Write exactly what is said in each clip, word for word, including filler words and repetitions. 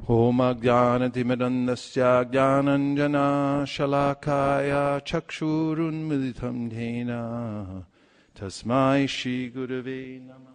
Om Ajnanatimidandasya Jnananjana Shalakaya Chakshurunmilitam Dena Tasmai Shri Gurave Namah.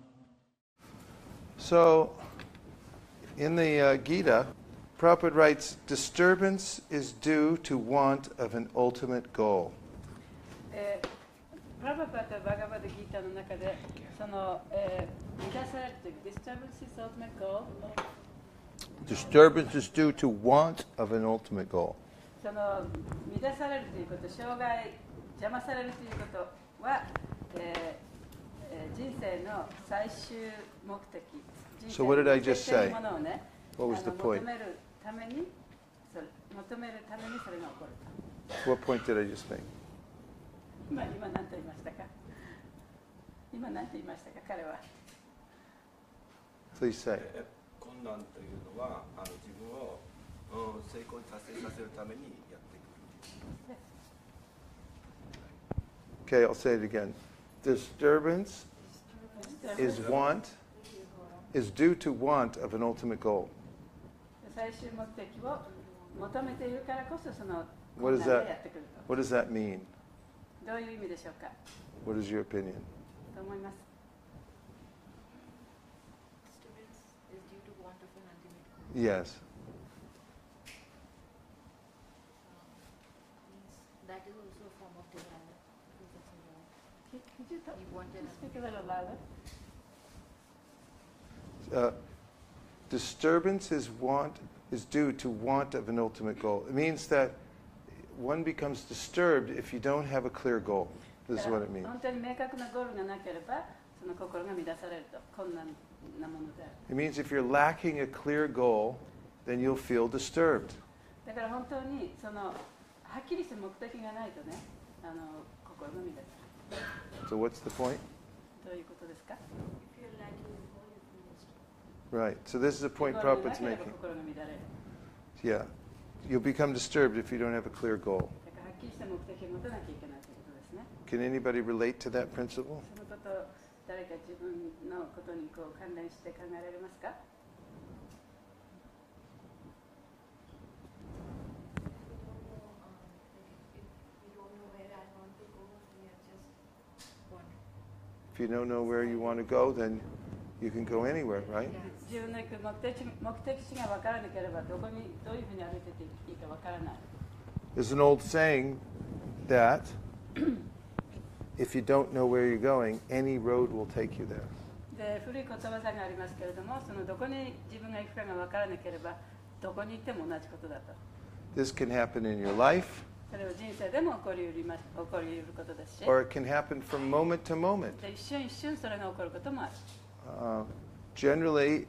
So, in the uh, Gita, Prabhupada writes, disturbance is due to want of an ultimate goal. えープラバパとバガバドギータの中で、その、えー、満たされるという disturbance is ultimate goal. Disturbance is due to want of an ultimate goal. その満たされるということ、障害、邪魔されるということは、えーえー、人生の最終目的。 So what did I just say? ものをね、 What was the point? 求めるために、それ求めるためにそれが起こると。 What point did I just make? 今今何と言いましたか？今何と言いましたか？彼は。 Please say. 困難というのはあの自分を、うん、成功に達成させるためにやってくる。 Okay, I'll say it again. Disturbance is want, is due to want of an ultimate goal. 最終目的を求めているからこそその What 困 does 難が that, やってくると。 what does that mean? どういう意味でしょうか？ What is your opinion? と思います。 Disturbance is due to want of an ultimate goal. Yes. Um, means that is also a form of desire. Because it's a want. Could could you talk- You want an speak a little louder? Uh, disturbance is want is due to want of an ultimate goal. It means that one becomes disturbed if you don't have a clear goal. This is what it means. 本当に明確なゴールがなければ、その心が乱されると困難なものである。 It means if you're lacking a clear goal, then you'll feel disturbed. だから本当にそのはっきりした目的がないとね、あの心が乱される。 So what's the point? どういうことですか？ If you're lacking a goal, you feel disturbed. Right. So this is the point ゴールがな Prabhupada's ければ making. 心が乱れる。 Yeah. You'll become disturbed if you don't have a clear goal. だからはっきりした目的を持たなきゃいけないということですね。 Can anybody relate to that principle? そのことを誰か自分のことにこう関連して考えられますか？ If you don't know where I want to If you don't know where you want to go, then I just wander. go, then you can go anywhere, right? 自分の行く目的地目的地が分からなければどこにどういうふうに歩いてていいか分からない。 There's an old saying that if you don't know where you're going, any road will take you there. で古い言葉さがありますけれども、そのどこに自分が行くかが分からなければどこに行っても同じことだと。 This can happen in your life, それは人生でも起こりうります起こりうることですし、 or it can happen from moment to moment. で一瞬一瞬それが起こることもある。 Uh, generally,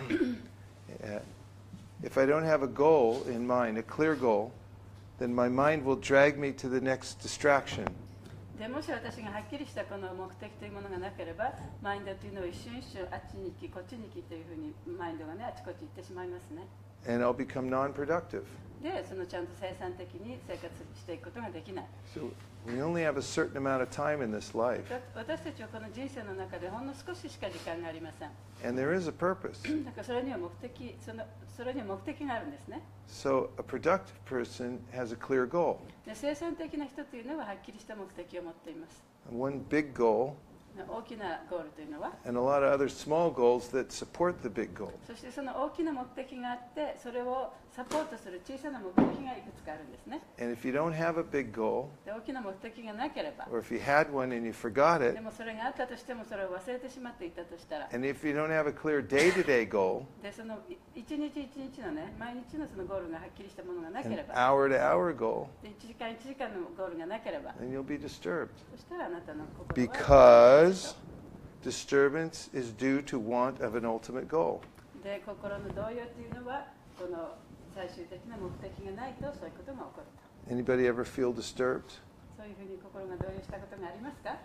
uh, if I don't have a goal in mind, a clear goal, then my mind will drag me to the next distraction. でもし私がはっきりしたこの目的というものがなければ、マインドというのは一瞬一瞬あっちに行きこっちに行きというふうにマインドがねあちこち行ってしまいますね。 And I'll become non-productive. で、そのちゃんと生産的に生活していくことができない。 So we only have a certain amount of time in this life, だ私たちはこの人生の中でほんの少ししか時間がありません。 and there is a purpose. だからそれには目的、そのそれには目的があるんですね。 So a productive person has a clear goal. で、生産的な人というのははっきりした目的を持っています。 And one big goal, 大きなゴールというのは、 and a lot of other small goals that support the big goal. そしてその大きな目的があって、それをサポートする小さな目的がいくつかあるんですね。 And if you don't have a big goal, で、大きな目的がなければ、 or if you had one and you forgot で it, もそれがあったとしてもそれを忘れてしまっていたとしたら、 and if you don't have a clear day-to-day goal, で、そのい一日一日のね、毎日のそのゴールがはっきりしたものがなけ an れば、 hour-to-hour goal, で、いちじかんいちじかんのゴールがなければ、 then you'll be disturbed. そしたらあなたの心は Because disturbance is due to want of an ultimate goal. で、心の動揺というのは、この最終的な目的がないとそういうことが起こると。 Anybody ever feel disturbed? そういうふうに心が動揺したことがありますか？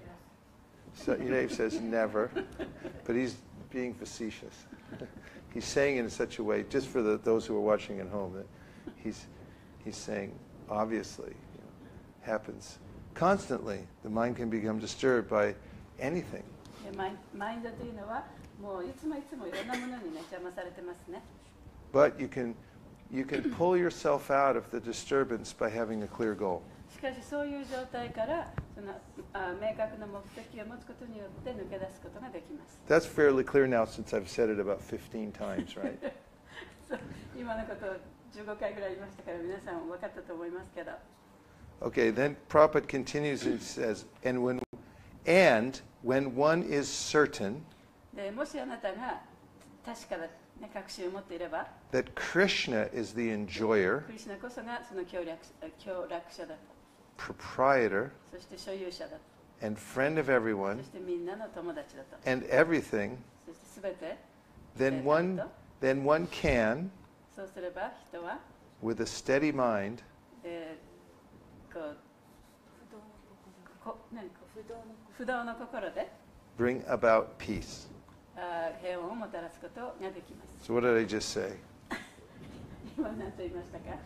So, Dave says never, but he's being facetious. He's saying it in such a way, just for the, those who are watching at home, that he's, he's saying, obviously, you know, happens constantly. The mind can become disturbed by anything. でマイマインドというのはもういつもいつもいろんなものにね邪魔されてますね。 But you can, you can pull yourself out of the disturbance by having a clear goal. しかしそういう状態からそのあ明確な目的を持つことによって抜け出すことができます。 That's fairly clear now since I've said it about fifteen times, right? そう今のことをじゅうごかいぐらい言いましたから皆さん分かったと思いますけど。 Okay, then Prabhupada continues and says, and when, and when one is certain でもしあなたが確かな、ね、確信を持っていれば、 that Krishna is the enjoyer, クリシュナこそがその協力協楽者だと、 proprietor, そして所有者だと、 and friend of everyone, そしてみんなの友達だと、 and everything, そしてすべて、 then one, then one can, そうすれば人は、 with a steady mind, えー、こうこ何こ不動の不動の心で bring about peace. あ平穏をもたらすことができます。 So what did I just say? 今何と言いましたか？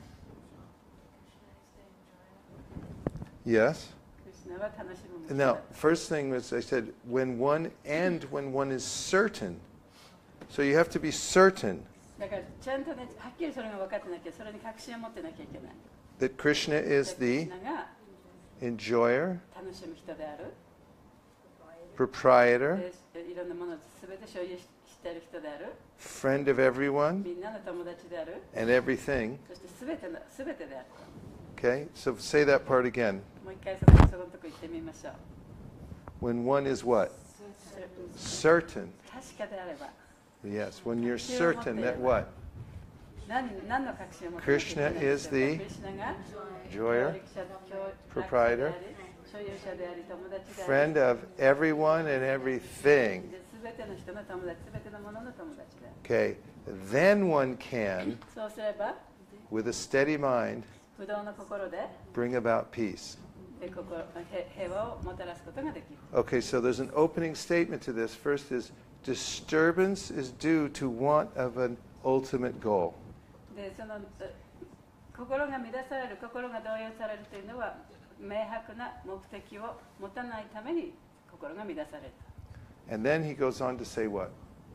Yes? クリシュナは楽しむも And のだ now, first thing was I said, when one, and when one is certain. So you have to be certain だからちゃんとね、はっきりそれが分かってなきゃ、それに確信を持ってなきゃいけない。 that Krishna is クリ the シュナが enjoyer, 楽しむ人である、 proprietor, でいろんなものを全て所有ししている人である、 friend of everyone, みんなの友達である、 and everything. そして全ての全てである。 Okay? So say that part again. もう一回そこそこのとこ行ってみましょう。 When one is what? Certain. 確かであれば、 Yes. When you're certain that what? 何何の確信を持ってなきゃいけない Krishna で is しょうか。 the クリシュナが enjoyer, 協力者協 proprietor, 楽者であり、所有者であり、友達であり、 friend of everyone and everything. で全ての人の友達、全てのものの友達である。 Okay. Then one can, そうすれば、 with a steady mind, 不動の心で bring about peace. で心へ平和をもたらすことができる。 Okay, so there's an opening statement to this. First is disturbance is due to want of an ultimate goal. でそのえ心が乱される、心が動揺されるというのは明白な目的を持たないために心が乱される。 And then he goes on to say what?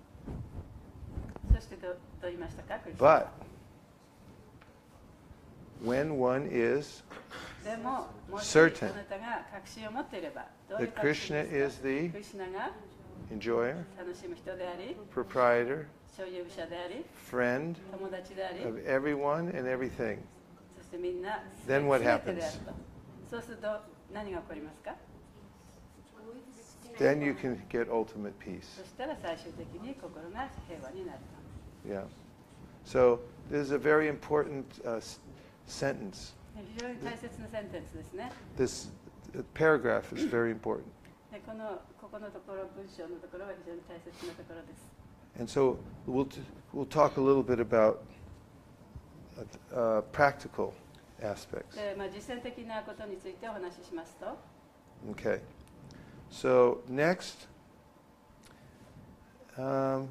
そしてどどう言いましたか、クリスチャン But when one is でも、もし certain あなたが確信を持っていれば、どういう that 確信 Krishna です is か？ the クリシュナが enjoyer, 楽しむ人であり、 proprietor, 所有者であり、 friend 友達であり、 of everyone and everything. そしてみんな Then what 全てであ happens? ると。そうすると何が起こりますか？ Then you can get ultimate peace. そしたら最終的に心が平和になる Yeah. So this is a very important uh, s- sentence. と。非常に大切なセンテンスですね。 This uh, paragraph is very important. でこのここのところ、文章のところは非常に大切なところです。 And so we'll, t- we'll talk a little bit about uh, practical aspects. で、まあ、実践的なことについてお話ししますと、 Okay. So next, um,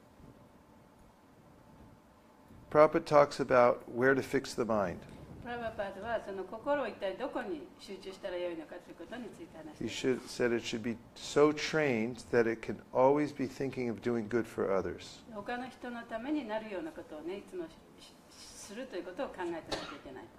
Prabhupada talks about where to fix the mind. プラバパードはその心を一体どこに集中したらよいのかということについて話して He います。 should, said it should be so trained that it can always be thinking of doing good for others. 他の人のためになるようなことをね、いつもししするということを考えてなきゃいけない。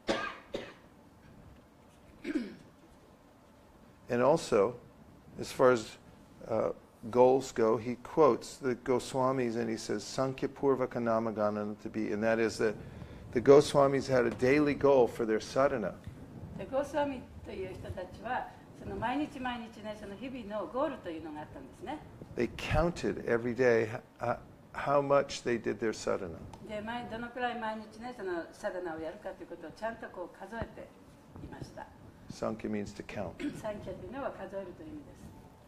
And also, as far as uh, goals go, he quotes the Goswamis and he says, Sankhya Purvaka Namaganana to be, and that is that the Goswamis had a daily goal for their sadhana. でゴースワミという人たちはその毎日毎日ね、その日々のゴールというのがあったんですね。 They counted every day uh, how much they did their sadhana. で毎どのくらい毎日ね、そのサダナをやるかということをちゃんとこう数えていました。 Sankhya means to count. 三キャというのは数えるという意味です。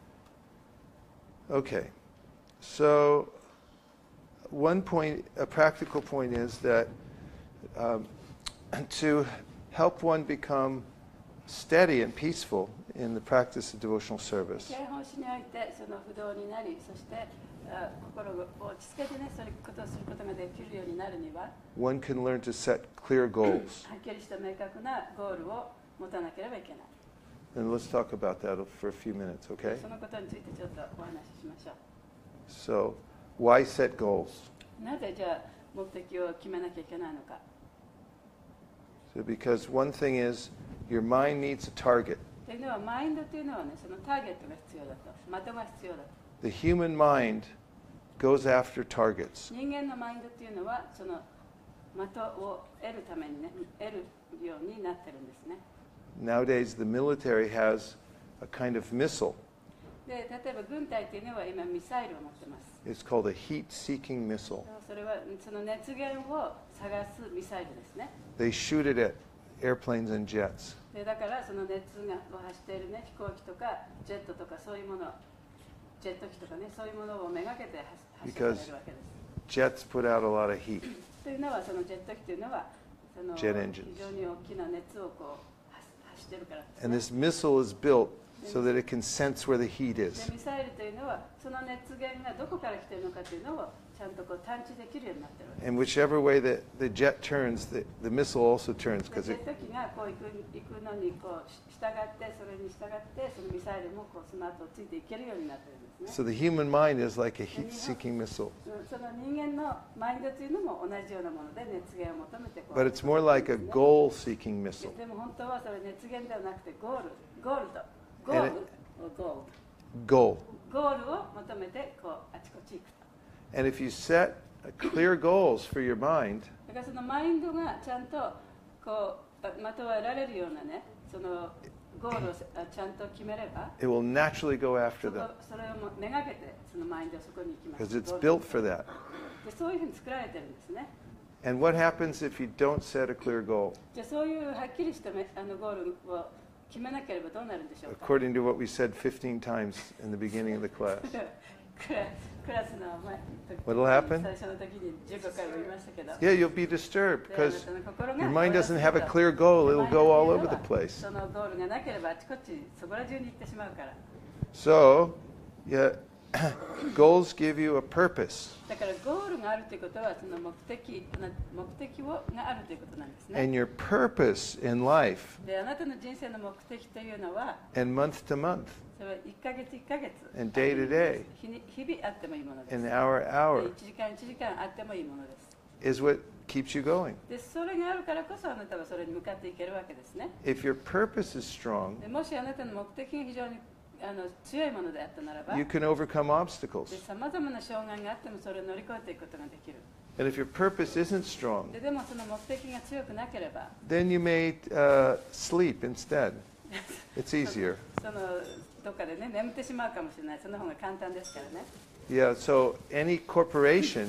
Okay, so one point, a practical point is that um, to help one become steady and peaceful in the practice of devotional service, 敬本師においてその不動になり、そしてあ心を落ち着けてね、そういうことをすることができるようになるには、 one can learn to set clear goals. はっきりした明確なゴールを持たなければいけない。 And let's talk about that for a few minutes, okay? そのことについてちょっとお話ししましょう。 So, why set goals? なぜじゃあ目的を決めなきゃいけないのか。 So because one thing is, your mind needs a target. というのは、マインドというのはね、そのターゲットが必要だと、的が必要だと。 The human mind goes after targets. 人間のマインドというのは、その的を得るためにね、得るようになってるんですね。 Nowadays, the military has a kind of missile. で、例えば軍隊というのは今ミサイルを持ってます。 It's called a heat-seeking missile. それはその熱源を探すミサイルですね。 They shoot it at airplanes and jets. で、だからその熱がを発しているね、飛行機とかジェットとかそういうもの、ジェット機とかね、そういうものをめがけて発射されるわけです。 Jets put out a lot of heat. というのは、そのジェット機というのはその Jet 非 engines. 常に大きな熱をこう発発しているからです、 And ね。 this missile is built so that it can sense where the heat で is. ミサイルというのはその熱源がどこから来ているのかというのをちゃんとこう探知できるようになっているわけです。 And whichever way the, the jet turns, the, the missile also turns で because ジェ it, ット機がこう行く行くのにこうし従ってそれに従ってそのミサイルもこうその後ついていけるようになっているんですね。 so the human mind is like a heat-seeking missile. その人間のマインドというのも同じようなもので熱源を求めてこう But it's more like a goal-seeking missile. でも本当はそれ熱源ではなくてゴールゴールドゴール And ゴ Goal. ールゴールを求めてこうあちこち行くと。 And if you set clear goals for your mind, だからそのマインドがちゃんとこう的を得られるようなね、そのゴールをちゃんと決めれば、 it will naturally go そ after こ them それをもめがけてそのマインドはそこに行きます。 because it's ゴール built for that. でそういうふうに作られてるんですね。 And what happens if you don't set a clear goal? じゃあそういうはっきりしためあのゴールを決めなければどうなるんでしょうか。 According to what we said fifteen times in the beginning of the class. クラクラスの前 What'll happen? 最初の時にじゅうごかいも言いましたけど。 Yeah, you'll be disturbed であな because たの心が your mind 燃やす doesn't と have a clear goal. It'll go all over the place. そのゴールがなければあちこちそこら中に行ってしまうから。 So, yeah, goals give you a purpose. だからゴールがあるということはその目的な目的をがあるということなんですね。 And your purpose in life, であなたの人生の目的というのは and month to month, それはいっかげついっかげつ and day to day, 日に日々あってもいいものです and hour で hour いちじかんいちじかんあってもいいものです is what keeps you going. でそれがあるからこそあなたはそれに向かっていけるわけですね If your purpose is strong, でもしあなたの目的が非常にあの強いものであったならば you can overcome obstacles. でさまざまな障害があってもそれを乗り越えていくことができる And if your purpose isn't strong, ででもその目的が強くなければ then you may uh, sleep instead. It's easier. そのどっかでね眠ってしまうかもしれないその方が簡単ですからね Yeah, so any corporation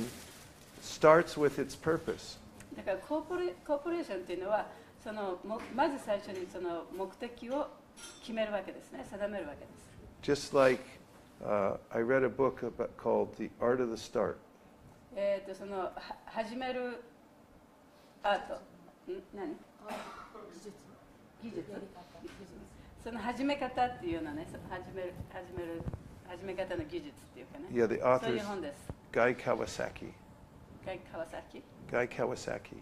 starts with its purpose. だからコーポレコーポレーションというのはそのもまず最初にその目的を決めるわけですね定めるわけです Just like uh, I read a book about, called The Art of the Start. えーとそのは始めるアートん何技術その始め方っていうようなねその始める始める始め方の技術っていうかね Yeah, the そうい author う is 本です Guy Kawasaki. ガイ川崎 Guy Kawasaki.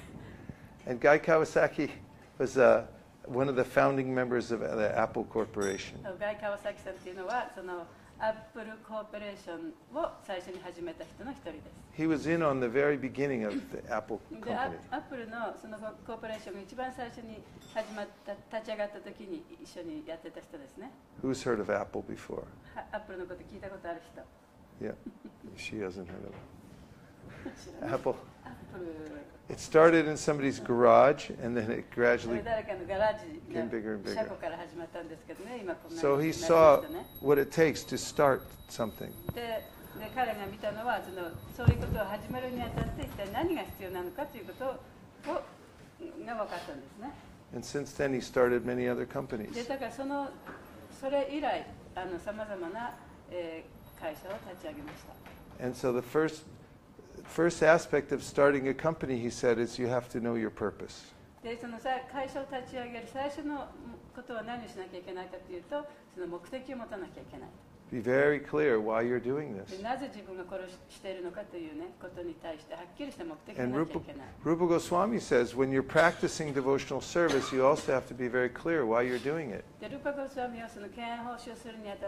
And Guy Kawasaki was uh, one of the founding members of the Apple Corporation. ガイ川崎さんっていうのはそのアップルコーポレーションを最初に始めた人の一人です He was in on the very beginning of the Apple でア company. アップルのそのコーポレーションが一番最初に始まった立ち上がった時に一緒にやってた人ですね Who's heard of Apple before? はアップルのこと聞いたことある人 Yeah, she hasn't heard of it. 知らない Apple. アップル It started in somebody's garage, and then it それ gradually. 誰かのガラージ Getting bigger and bigger. 車庫から始まったんですけどね今こんな So に he なりま saw したね what it takes to start something. でで彼が見たのはそのそういうことを始めるにあたって一体何が必要なのかということをが分かったんですね And since then, he started many other で companies. だからそのそれ以来さまざまな、えー、会社を立ち上げました And so the first, first aspect of starting a company, he said, is you have to know your purpose. でそのさ会社を立ち上げる最初のことは何をしなきゃいけないかというとその目的を持たなきゃいけない Be very clear why you're doing で this. なぜ自分がこれをしているのかという、ね、ことに対してはっきりした目的が And なきゃ Rupa, いけない Rupa Goswami says when you're practicing devotional service, you also have to be very clear why you're doing it. でルパゴスワミはその敬愛奉仕をするにあたって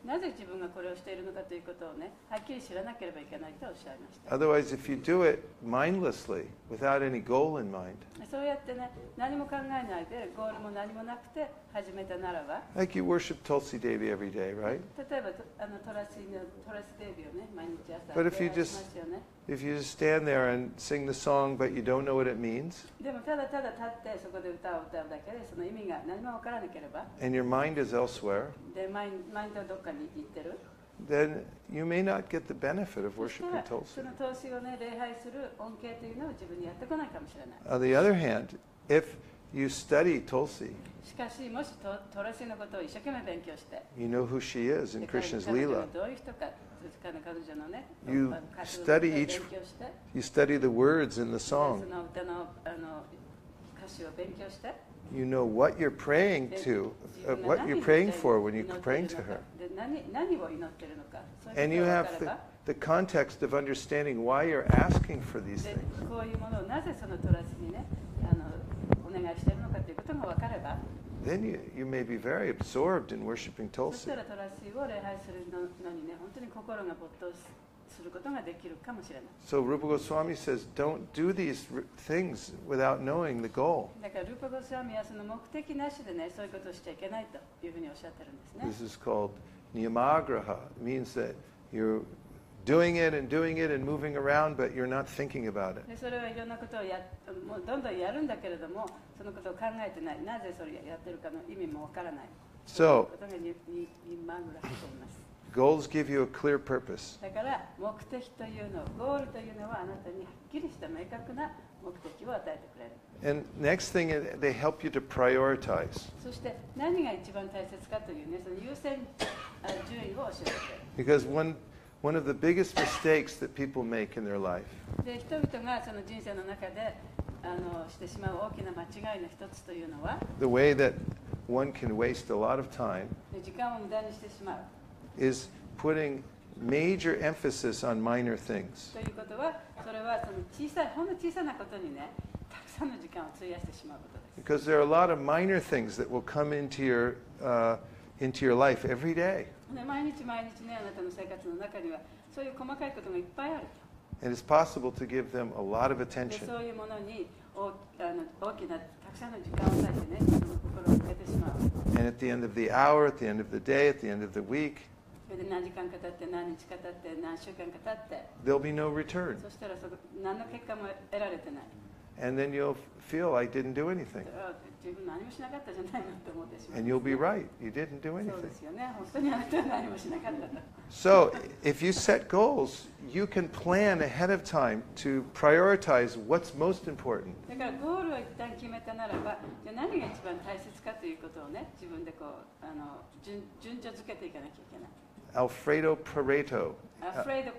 なぜ自分がこれをしているのかということをね、はっきり知らなければいけないとおっしゃいました。 Otherwise, if you do it mindlessly, without any goal in mind, そうやってね、何も考えないで、ゴールも何もなくて始めたならば、 like you worship Tulsi Devi every day, right? 例えばとあのトラシのトラシデビューをね、毎日朝 But if you 礼拝し just- ますよね。 If you just stand there and sing the song, but you don't know what it means, でもただただ立ってそこで歌を歌うだけで、その意味が何も分からなければ、 and your mind is elsewhere, でマインマインドはどっかに行ってる。 then you may not get the benefit of そした worshiping ら Tulsi. その投資をね、礼拝する恩恵というのを自分にやってこないかもしれない。 On the other hand, if you study Tulsi, しかし、もしトトラシのことを一生懸命勉強して、 you know who she is in で彼 Krishna's 彼女 Leela. がどういう人か、彼女のね、 You あの活動を study 勉 each- 強して、 You study the words in the で song. その歌のあの歌詞を勉強して、 You know what you're praying で to, 自 uh, 分が what 何 you're を praying for when 祈 you're ってい praying る to のか her. で何何を祈っているのか、そういう And こ you とが分 have かれ the, ば、 the context of understanding why you're asking for these で things. こういうものをなぜそのトラスにね、あのお願いしているのかということが分かれば、 Then you, you may be very absorbed in worshiping そし Tulsi. たらトラシを礼拝するのにね、本当に心が没頭することができるかもしれない。 So Rupa Goswami says, don't do these r- things without knowing the goal. だからルーパゴスワミはその目的なしでね、そういうことをしちゃいけないというふうにおっしゃってるんですね。 This is called niyamagraha. It means that you're doing it and doing it and moving around, but you're not thinking about it. でそれはいろんなことをやもうどんどんやるんだけれども、そのことを考えてない、なぜそれをやってるかの意味もわからない。 So- そういうことがにににマグラと言います。 Goals give you a clear purpose. だから目的というの、ゴールというのはあなたにはっきりした明確な目的を与えてくれる。 And next thing, is they help you to prioritize. そして何が一番大切かというね、その優先あ順位を教えてくれる。 Because one, one of the biggest mistakes that people make in their life で人々がその人生の中であのしてしまう大きな間違いの一つというのは、 the way that one can waste a lot of time で時間を無駄にしてしまう is putting major emphasis on minor things. ということは、それはその小さい、ほんの小さなことにね、たくさんの時間を費やしてしまうことです。 Because there are a lot of minor things that will come into your, uh, into your life every day. で毎日毎日ね、あなたの生活の中にはそういう細かいことがいっぱいある And it's possible to give them a lot of と。で attention. そういうものに大あの大きなたくさんの時間を割いてね、その心を向けてしまう。 And at the end of the hour, at the end of the day, at the end of the week, それで何時間か経って何日か経って何週間か経って、 there'll be no return. そしたらそこ何の結果も得られてない。 And then you'll feel I didn't do anything. あ自分何もしなかったじゃないのって思ってしまう。 And you'll be right. You didn't do そう anything. ですよね。本当にあなたは何もしなかったと。 So if you set goals, you can plan ahead of time to prioritize what's most important. だからゴールを一旦決めたならば、じゃあ何が一番大切かということをね、自分でこうあの順順序づけていかなきゃいけない。 Alfredo Pareto. Alfredo,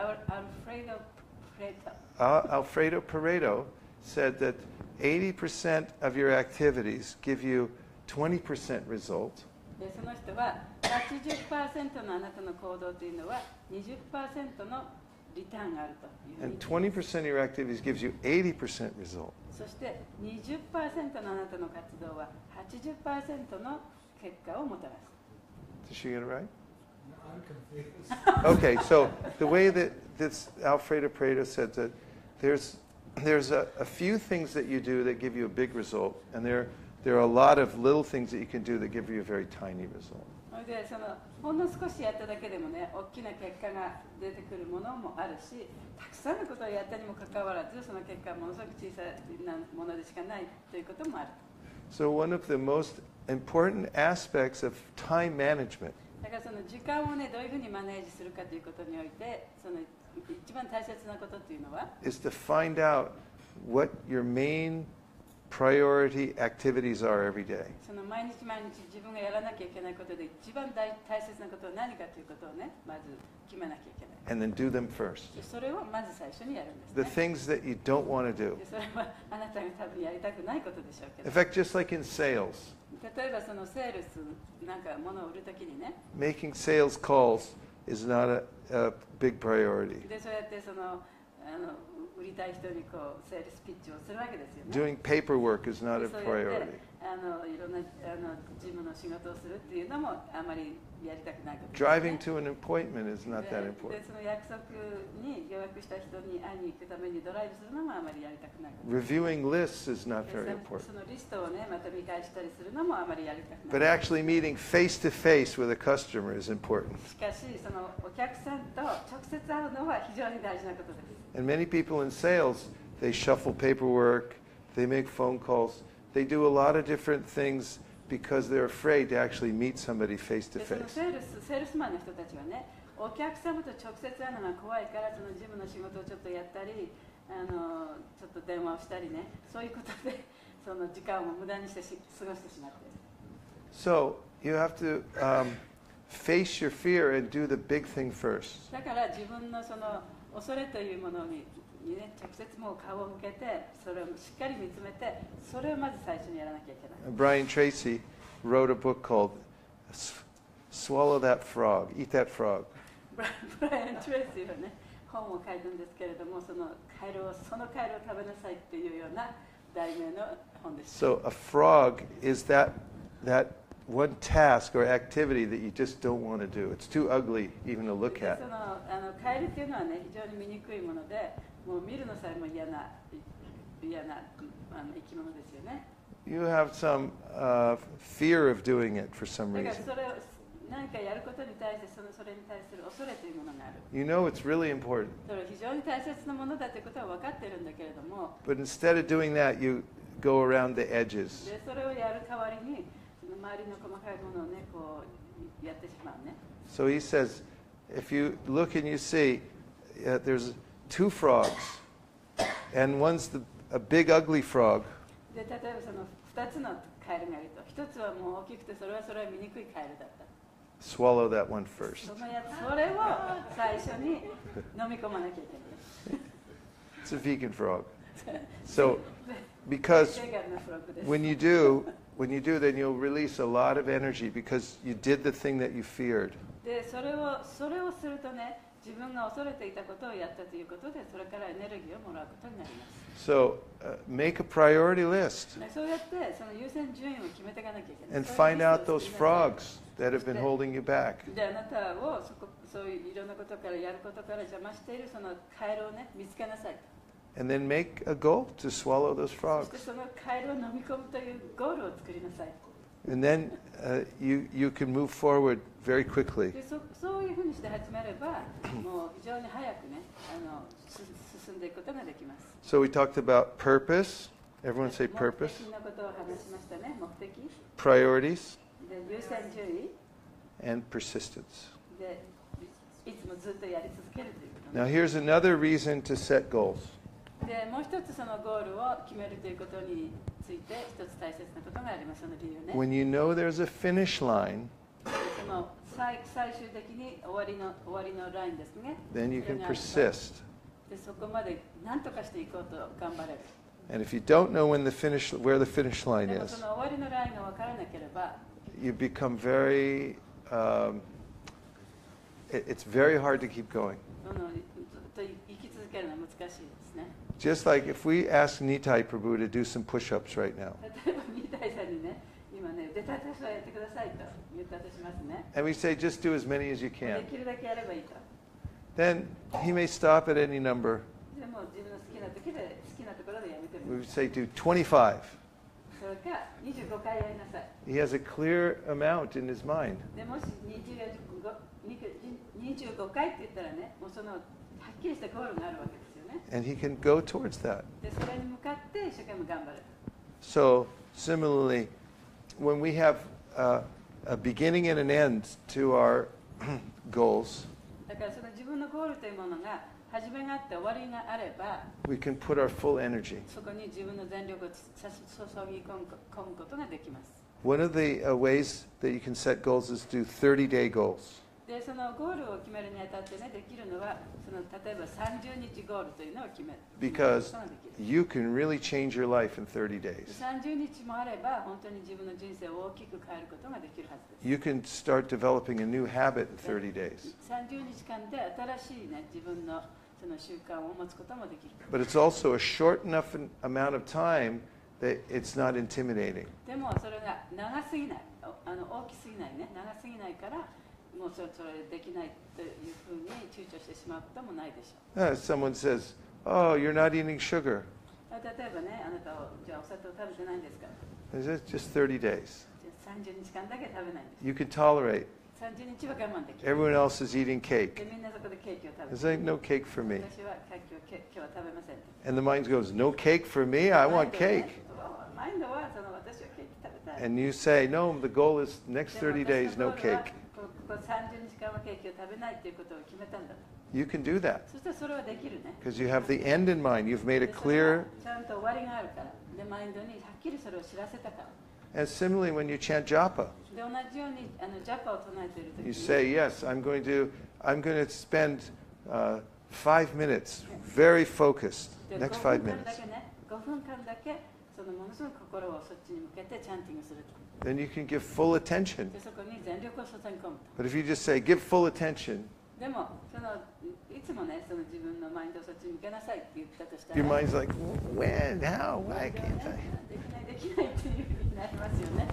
Alfredo Pareto. Uh, Alfredo Pareto said that eighty percent of your activities give you twenty percent result, でその人ははちじゅっパーセントのあなたの行動というのはにじゅっパーセントのリターンがあるというふうに and twenty percent of your activities gives you eighty percent result. そしてにじゅっパーセントのあなたの活動ははちじゅっパーセントの結果をもたらす。 Did she get it right? Okay, so the way that this Alfredo Pareto said that there's there's a, a few things that you do that give you a big result, and there there are a lot of little things that you can do that give you a very tiny result. それでそのほんの少しやっただけでもね、大きな結果が出てくるものもあるし、たくさんのことをやったにもかかわらず、その結果はものすごく小さなものでしかないということもある。 So one of the most important aspects of time management だからその時間をね、どういうふうにマネージするかということにおいて、その一番大切なことっていうのは、 is to find out what your main priority activities are every day. その毎日毎日自分がやらなきゃいけないことで一番大大切なことは何かということをね、まず決めなきゃいけない。 And then do them first. でそれをまず最初にやるんです The ね。 things that you don't want to do. でそれはあなたが多分やりたくないことでしょうけ In ど。 fact, just like in sales, 例えばそのセールスなんか物を売るときにね、 making sales calls is not a, a big priority. でそうやってそのあの売売りたい人にこうセールスピッチをするわけですよね。 Doing paperwork is not a そうやって priority. あのいろんなあの事務の仕事をするっていうのもあまりやりたくないことですね。 Driving to an appointment is not that で important. でその約束に予約した人に会いに行くためにドライブするのもあまりやりたくないことです。 Reviewing lists is not で very そ important. のリストをねまた見返したりするのもあまりやりたく But ない。 actually meeting face to face with a customer is important. しかしそのお客さんと直接会うのは非常に大事なことです。 And many people in sales, they shuffle paperwork, they make phone calls, they do a lot of different things because they're afraid to actually meet somebody face to でその face. セールスセールスマンの人たちはね、お客様と直接会うのが怖いからその事務の仕事をちょっとやったり、あのちょっと電話をしたりね、そういうことでその時間を無駄にしてし過ごしてしまっている。 So you have to um, face your fear and do the big thing first. だから自分のその恐れというものににね、直接もう顔を向けて、それをしっかり見つめて、それをまず最初にやらなきゃいけない。 Brian Tracy wrote a book called S- Swallow That Frog, Eat That Frog. ブラブライアン・トレイシーはね、本を書いたんですけれども、そのカエルをそのカエルを食べなさいっていうような題名の本です。 So a frog is that, that one task or activity that you just don't want to do. It's too ugly even to look で at. そのあのカエルっていうのはね、非常に見にくいもので、もう見るのさえも嫌な嫌なあの生き物ですよね。 You have some uh, fear of doing it for some だから reason. それを何かやることに対してそのそれに対する恐れというものがある。 You know it's really important. それは非常に大切なものだということは分かってるんだけれども、 But instead of doing that, you go around the edges. でそれをやる代わりにその周りの細かいものをねこうやってしまうね。 So he says, if you look and you see, uh, there's two frogs, and one's the, a big ugly frog, で例えばそのふたつのカエルがいると、ひとつはもう大きくてそれはそれは醜いカエルだった。 swallow that one first. そのやつそれを最初に飲み込まなきゃいけない。 It's a vegan frog. So, because ベガンのフロッグです。 when you do, when you do, then you'll release a lot of energy because you did the thing that you feared. でそれをそれをするとね、自分が恐れていたことをやったということで、それからエネルギーをもらうことになります。 So, uh, make a priority list でそうやってその優先順位を決めていかなきゃいけない。 and そういう find リ out ストを those 作りなさい。 frogs that have been holding you back. であなたをそこそういういろんなことからやることから邪魔しているそのカエルをね見つけなさい。 And then make a goal to swallow those そし frogs. てそのカエルを飲み込むというゴールを作りなさい。 And then uh, you, you can move forward very quickly. でそそういうふうにして始めればもう非常に早くねあのす進んでいくことができます。 So we talked about purpose. Everyone say 目 purpose. 的のことを話しましたね。目的 Priorities で優先順位 and persistence. でいつもずっとやり続けるということ。 Now here's another reason to set goals. でもう一つそのゴールを決めるということについて一つ大切なことがあります。その理由ね。 When you know there's a finish line, でその最最終的に終わりの終わりのラインですね。 then you それ can があれば persist. でそこまで何とかしていこうと頑張れる。 And if you don't know when the finish, where the finish line でもそ is, の終わりのラインが分からなければ、 you become very, um, it- it's very hard to keep going. そのずっと生き続けるのは難しいですね。 Just like if we ask Nitai Prabhu to do some push-ups right now, 例えば新谷さんにね、今ね腕立て伏せをやってくださいと言ったとしますね。 and we say just do as many as you で can, きるだけやればいいと。 then he may stop at any number. でも自分の好きな時で好きなところでやめてもい We い。 would say do twenty-five. それかにじゅうごかいやりなさい。 He has a clear amount in his mind. でもしにじゅうご、にじゅうごかいって言ったらね、もうそのはっきりしたゴールがあるわけですよね。 And he can go towards that. でそれに向かって一生懸命頑張る。 So, similarly, when we have uh, a beginning and an end to our goals, だからその自分のゴールというものが始めがあって終わりがあれば、 we can put our full energy. そこに自分の全力を注ぎ込む込むことができます。 One of the uh, ways that you can set goals is do thirty-day goals. でそのゴールを決めるにあたってね、できるのはその例えばさんじゅうにちゴールというのを決める。 Because 決めることができる。 you can really change your life in thirty days. さんじゅうにちもあれば本当に自分の人生を大きく変えることができるはずです。 You can start developing a new habit in thirty days. さんじゅうにちかんで新しいね自分のその習慣を持つこともできる。 But it's also a short enough an- amount of time that it's not intimidating. でもそれが長すぎない、あの大きすぎないね、長すぎないからもうそれそれできないというふうに躊躇してしまうこともないでしょう。 Uh, someone says, "Oh, you're not eating sugar." 例えばね、あなたはじゃあお砂糖食べてないんですか。 I said, "Just thirty days. じゃあさんじゅうにちかんだけ食べないんです。 You can tolerate. さんじゅうにちは我慢できる。 Everyone else is eating で cake. みんなそこでケーキを食べ There's て like no cake for me." 私はケーキをけ今日は食べませんって。 And the mind goes, "No cake for me. I want cake." マインドはその私はケーキ食べたい。 And you say, "No, the goal is next でも thirty days, 私の no ゴールは cake." ここさんじゅうにちかんはケーキを食べないっていうことを決めたんだ。 You can do that そしたらそれはできるね。 because you have the end in mind. You've made で it それは clear. ちゃんと終わりがあるから。で、マインドにはっきりそれを知らせたから。 And similarly, when you chant japa, で、同じようにあのジャパを唱えているとき you に say, "Yes, I'm going to. I'm going to spend uh, five minutes, very focused. で Next ごふ five んかんだ minutes." けね、ごふんかんだけそのものすごく心をそっちに向けてチャンティングすると。 Then you can give full attention. で、そこに全力を注ぎ込むと。 But if you just say, "Give full attention," でもそのいつもね、その自分のマインドをそっちに向けなさいって言ったとした your ら、 mind's like, "When? How? マ Why インドは can't ね I?" できないできないっていうふうになりますよね。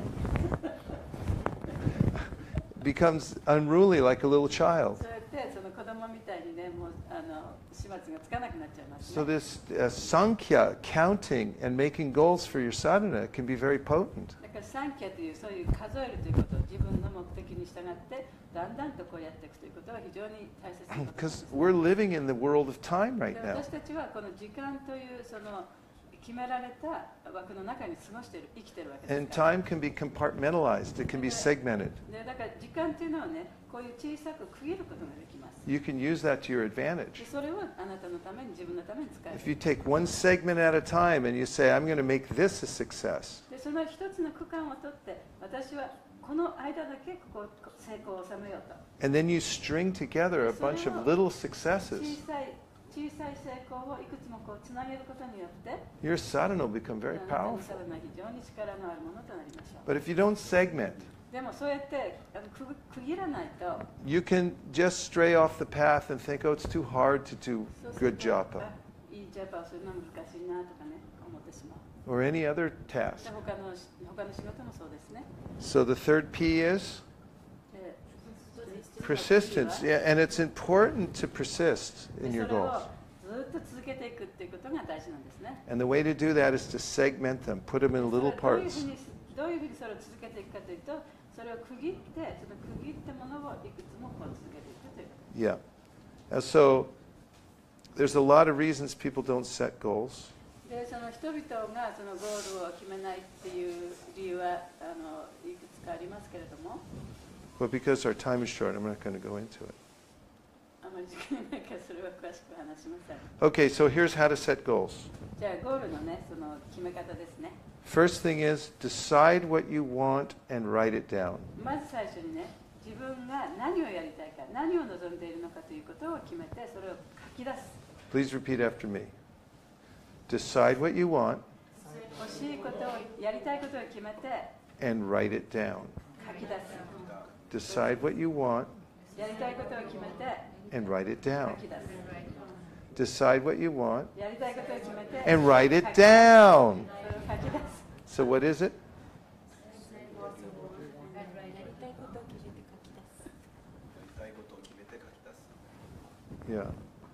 Becomes unruly like a little child. そうやってその子供みたいにね、もうあの始末がつかなくなっちゃいます、 So ね。 this uh, sankhya, counting and making goals for your sadhana, can be very potent. だから三キャというそういう数えるということを自分の目的に従ってだんだんとこうやっていくということは非常に大切なことです Because we're living in the world of time で right now. 私たちはこの時間というその決められた枠の中に過ごしている生きているわけです And から time can be compartmentalized, it can be segmented. でだから時間というのはね、こういう小さく区切ることができます。 You can use that to your で advantage. それをあなたのために自分のために使える If you take one segment at a time and you say, "I'm going to make this a success," でその一つの区間を取って私はこの間だけここ成功を収めようと and then you string together a bunch of little 小 successes, さい小さい成功をいくつもこうつなげることによって your sadhana will become あ very なたの powerful. サラナは非常に力のあるものとなりましょう。 But if you don't segment, でもそうやってあの区区切らないと you can just stray off the path and think, "Oh, it's too hard to do そうする good と japa," あいいジャパをするのは難しいなとかね思ってしまう。 or any other で task. 他の他の仕事もそうですね。 So the third P is で persistence. Yeah, and it's important to persist で in そ your れを goals. ずっと続けていくっていうことが大事なんですね。 And the way to do that is to segment them, put them in それ little はどういうふ parts. うにどういうふうにそれを続けていくかというと、それを区切ってその区切ったものをいくつもこう続けていくという。 Yeah. And so there's a lot of reasons people don't set goals. でその人々がそのゴールを決めないっていう理由はあのいくつかありますけれども、 But because our time is short, I'm not going to go into it. あまり時間がないからそれは詳しく話しません。 Okay, so here's how to set goals. じゃあゴールのねその決め方ですね。 First thing is decide what you want and write it down. まず最初にね、自分が何をやりたいか、何を望んでいるのかということを決めて、それを書き出す。 Please repeat after me. Decide what you want 欲しいことを、やりたいことを決めて and write it down. 書き出す。 Decide what you want やりたいことを決めて and write it 書 down. き出 Decide what you want す。やりたいことを決めて and write 書 it き出す down. それを書き出す。 So what is it? やりたいことを決めて書き出す。 やりたいことを決めて書き出す。 Yeah.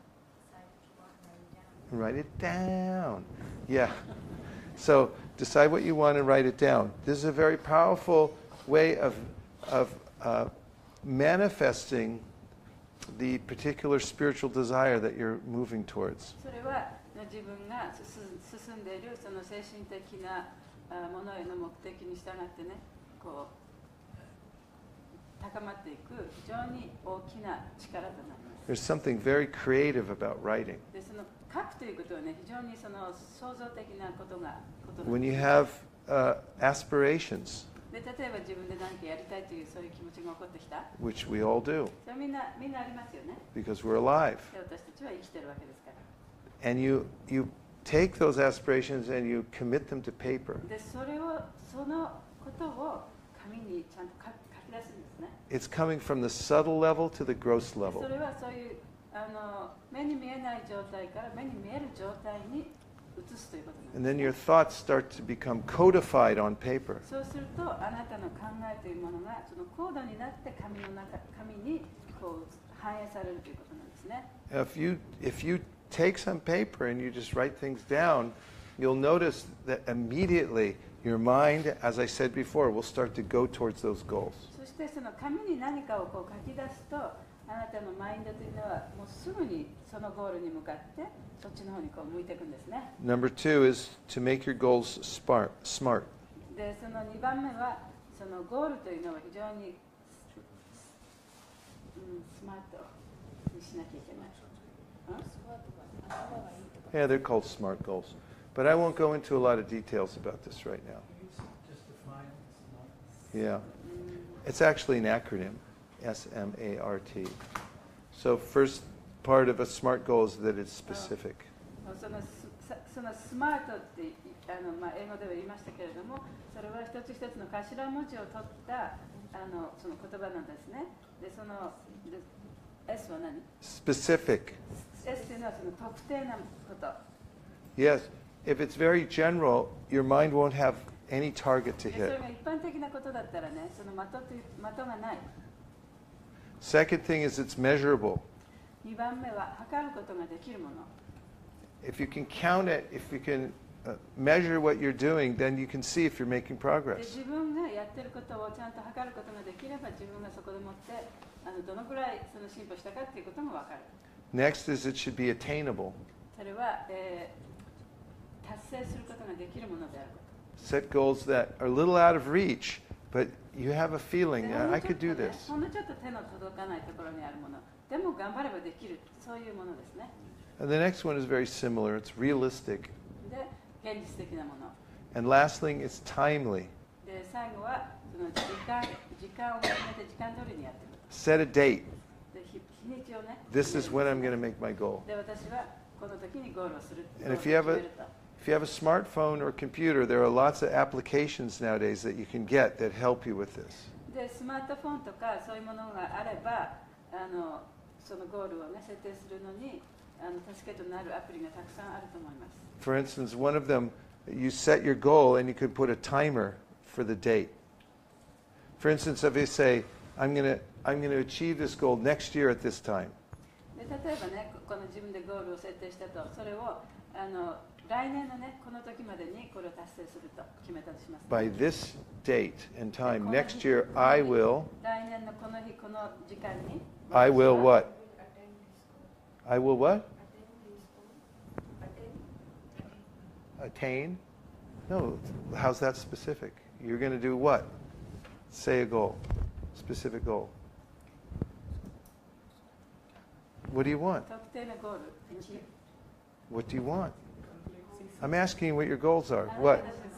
And write it down. Yeah. So decide what you want and write it down. This is a very powerful way of, of uh, manifesting the particular spiritual desire that you're moving towards. それは自分が進進んでいるその精神的なあものへの目的に従ってね、こう高まっていく非常に大きな力となります。 There's something very creative about writing. でその書くということはね、非常にその創造的なことがことなん When です you have uh, aspirations, で例えば自分で何かやりたいというそういう気持ちが起こってきた。 which we all do それみんなみんなありますよね。 because we're alive, で私たちは生きてるわけですから。 and you you take those aspirations and you commit them to paper. でそれをそのことを紙にちゃんと書書き出すんですね。 It's coming from the subtle level to the gross で level. それはそういうあの目に見えない状態から目に見える状態に移すということなんです。 And then your thoughts start to become codified on paper. そうするとあなたの考えというものがそのコードになって紙の中紙にこう反映されるということなんですね。 If you, if you take some paper and you just write things down, you'll notice that immediately your mind, as I said before, will start to go towards those goals. そしてその紙に何かをこう書き出すとあなたのマインドというのはもうすぐにそのゴールに向かってそっちの方にこう向いていくんですね。 Number two is to make your goals smart. smart. でそのにばんめはそのゴールというのは非常に、うん、スマートにしなきゃいけない。うん Yeah, they're called SMART goals. But I won't go into a lot of details about this right now. Just define smart. Yeah. It's actually an acronym, S M A R T. So first part of a SMART goal is that it's specific. そのスそのスマートってあの、まあ、英語では言いましたけれども、それは一つ一つの頭文字を取ったあのその言葉なんですね。で、そので S は何？ Specific. S というのはその特定なこと。 Yes. If it's very general, your mind won't have any target to でそれ hit. が一般的なことだったらね、その的という的がない。 Second thing is it's measurable. にばんめは測ることができるもの。 If you can count it, if you can uh, measure what you're doing, then you can see if you're making で progress. 自分がやってることをちゃんと測ることができれば自分がそこでもってあのどのくらいその進歩したかっていうことがわかる。 Next is it should be attainable. それは、えー、達成することができるものであること。 Set goals that are a little out of reach, but you have a feeling で that ほん I のちょ could っと do ね this. ほんのちょっと手の届かないところにあるもの。でも頑張ればできる。そういうものですね。 And the next one is very similar. It's realistic. で、現実的なもの。 And last thing is timely. で、最後はその時間、時間を決めて時間通りにやっていく。 Set a date. で、日日にちをね。 This is when I'm going to make my goal. で、私はこの時にゴールをする。 And ゴー if ル you を have 決め a ると。 if you have a smartphone or computer, there are lots of applications nowadays that you can get that help you with this. で、スマートフォンとかそういうものがあれば、あのそのゴールをね設定するのにあの助けとなるアプリがたくさんあると思います。 For instance, one of them, you set your goal and you could put a timer for the date. For instance, if you say, I'm going to I'm going to achieve this goal next year at this time. で、例えばね、この自分でゴールを設定したと、それをあの来年のねこの時までにこれを達成すると決めたとします。 By this date and time, next year, I will, 来年のこの日この時間に I will what? I will what? Attain? No, how's that specific? You're going to do what? Say a goal, specific goal. What do you want? 特定のゴール。 What do you want? I'm asking you what your goals are. What?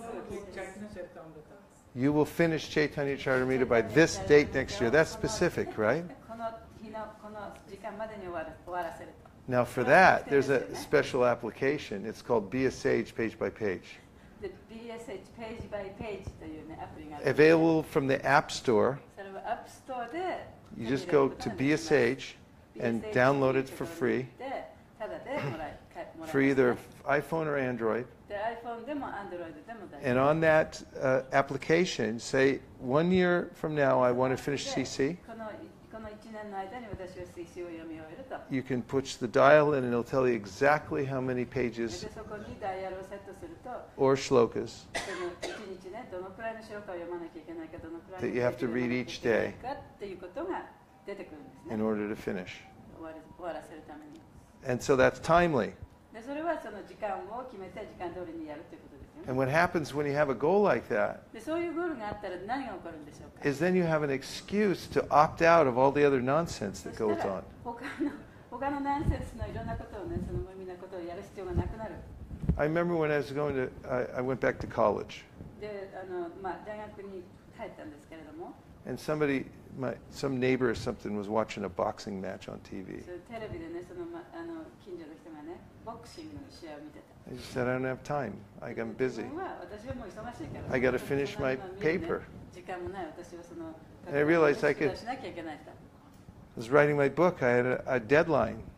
You will finish Chaitanya Charitamrita by this date next year. That's specific, right? この日のこの時間までに終わる終わらせると。 Now for that, there's a special application. It's called Be a Sage Page by Page. で、ビーエスエイチ ページバイページというねアプリがある。 Available from the App Store. それはアップストアで You just go to Be a Sage and download it for free. で、ただでもらい、かもらえますね For either iPhone or Android. で、iPhone でも Android でも大 And 丈夫。 on that uh, application, say, one year from now, I want to finish で C C. このこのいちねんの間に私は シーシー を読み終えると。 You can push the dial in and it'll tell you exactly how many で、 pages そこにダイヤルをセットすると、 or shlokas そのいちにちね、どのくらいの書家を読まなきゃいけないか、どのくらい that の you have to read each day かっていうことが出てくるんですね。 in order to finish. 終わり終わらせるために。 And so that's timely. で、それはその時間を決めて時間通りにやるということですよね。 And what happens when you have a goal like that で、そういうゴールがあったら何が起こるんでしょうか。 is then you have an excuse to opt out of all the other nonsense そ that した goes ら on. 他の他のナンセンスのいろんなことをね、その無意味なことをやる必要がなくなる。 I remember when I was going to, I, I went back to college. で、あのまあ大学に帰ったんですけれども、 And somebody, my, some neighbor or something was watching a boxing match on T V. それテレビでね、そのまあの近所の人がね、ボクシングの試合を見てた。 I just said, I don't have time. I, I'm busy. 自分は私はもう忙しいから。 I gotta finish my そんなの見るね paper. 時間もない私はその。 And I realized I could- しなきゃいけないと。 I was writing my book. I had a, a deadline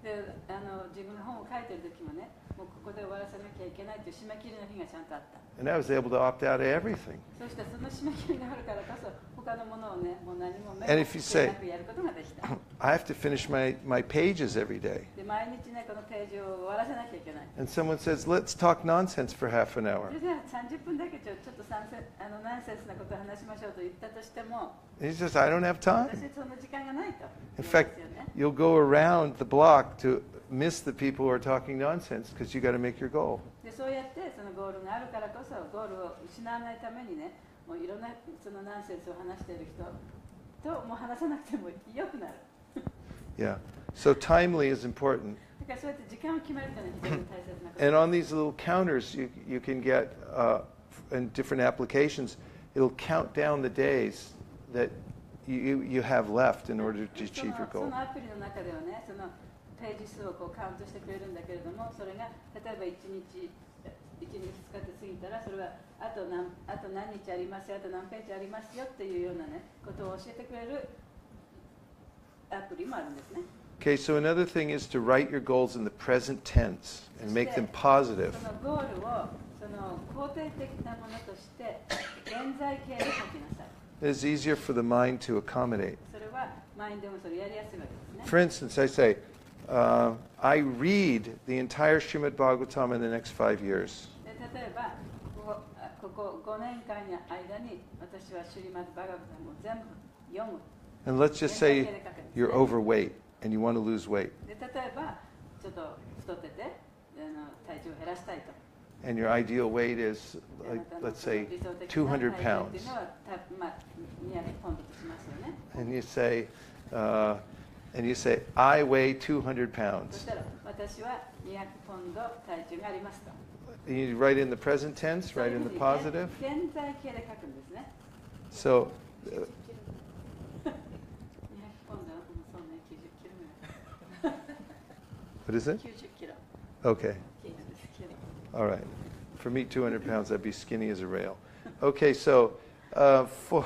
であの自分が本を書いてる時もね、もうここで終わらせなきゃいけないという締め切りの日がちゃんとあった。 And I was able to opt out of everything. そしてその締め切りがあるからこそ他のものをね、もう何も目 And も if you つけ say- なくやることができた。 I have to finish my, my pages every day. で毎日ねこのページを終わらせなきゃいけない。 And someone says, let's talk nonsense for half an hour. でじゃあさんじゅっぷんだけちょちょっとサンセあのナンセンスなことを話しましょうと言ったとしても、 And he says, I don't have time. 私その時間がないと。 In 言うん fact, ですよね。 you'll go around the block to miss the people who are talking nonsense because you got to make your goal. でそうやってそのゴールがあるからこそゴールを失わないためにね、もういろんなそのナンセンスを話している人ともう話さなくてもよくなる。 Yeah. So timely is important. だからそうやって時間を決めるというのは非常に大切なこと。 And on these little counters, you, you can get, uh, in different applications, it'll count down the days that you, you, you have left in order to そ achieve の your そ goal. のアプリの中ではね、そのページ数をこうカウントしてくれるんだけれども、それが例えばいちにち、いちにちふつかって過ぎたら、それはあと何あと何日ありますよ、あと何ページありますよっていうようなね、ことを教えてくれるアプリもあるんですね。 Okay, so another thing is to write your goals in the present tense and make them positive. そのゴールをその肯定的なものとして現在形で書きなさい。 It's easier for the mind to accommodate. それはマインドもそれやりやすいわけですね。 For instance, I say, uh, I read the entire Srimad Bhagavatam in the next five years. で例えばここあここごねんかんの間に私はシュリマッド・バガバタムを全部読む。 And let's just say you're overweight and you want to lose weight. で例えばちょっと太っててあの体重を減らしたいと。 And your ideal weight is, で like, あなたの let's その say, 理想的な two hundred 体重ってい pounds. うのはたまあにひゃくポンドとしますよね。 And you say, uh, and you say, I weigh two hundred そ pounds. したら私はにひゃくポンド体重がありますと。 And you write in the present tense, そうい write う in ふう the にね positive. 現在形で書くんですね。 So, uh, にひゃくポンド、うんそうね、きゅうじゅっキロぐらい。 what is it? きゅうじゅっキロ。 Okay. きゅうじゅっキロ。 All right. For me, two hundred pounds, I'd be skinny as a rail. Okay, so uh, for,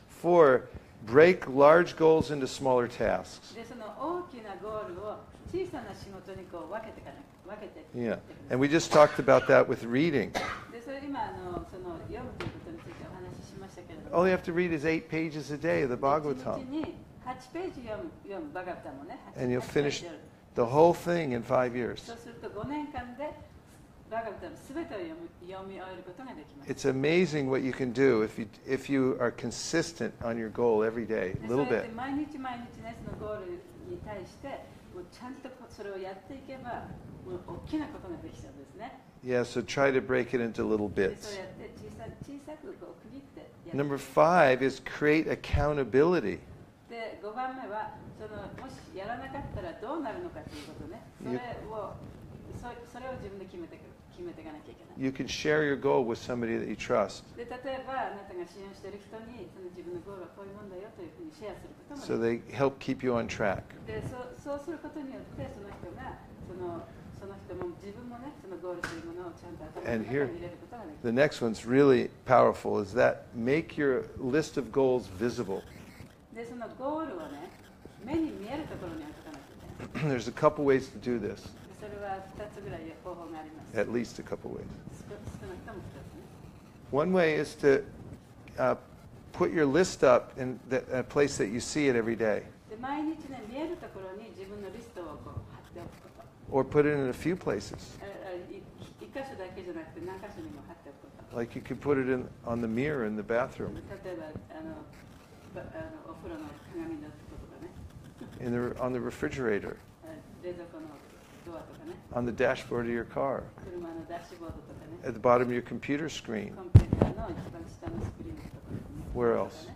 for break large goals into smaller tasks. で、その大きなゴールを小さな仕事にこう分けてかな分けていく。 Yeah. And we just talked about that with reading. で、それ今あのその読むということについてお話ししましたけれども。 All you have to read is eight pages a day of the いち Bhagavatam. にちにはちページ読む読むバガバタもね。 And you'll はちペー finish ジ読む the whole thing in five years. そうするとごねんかんでバガバタのすべてを読む読み終えることができます。 It's amazing what you can do if you, if you are consistent on your goal every day, で a そう little やって bit. 毎日毎日ねそのゴールに対してもうちゃんとこそれをやっていけばもう大きなことができちゃうんですね。 Yeah, so try to break it into little でそう bits. やって小さ小さくこう区切ってやる。 Number five is create accountability. でごばんめはそのもしやらなかったらどうなるのかということね。それをそそれを自分で決めてくる決めていかなきゃいけない。 You can share your goal with somebody that you trust. で例えばあなたが支援している人にその自分のゴールはこういうもんだよというふうにシェアすることも So でき they help keep you on track. る。でそうそうすることによってその人がそのその人も自分もねそのゴールというものをちゃんと頭の And 中 here- に入れることができ The る。 next one's really powerful is that make your list of goals visible. でそのゴールをね目に見えるところに置いとかなきゃいけない。 There's a couple ways to do this, でそれはふたつぐらい方法があります。 at least a couple ways. 少少なくともふたつね。 One way is to uh, put your list up in the, a place that you see it every day, で毎日ね見えるところに自分のリストをこう貼っておくこと。 or put it in a few places. ああい一箇所だけじゃなくて何箇所にも貼っておくこと。 Like you could put it in on the mirror in the bathroom, 例えばあのばあのお風呂の鏡のとことかね、 in the, on the refrigerator, あ冷蔵庫のドアとかね、 on the dashboard of your car, 車のダッシュボードとかね、 at the bottom of your computer screen. コンピューターの一番下のスクリーンのところにね。 Where と else? かね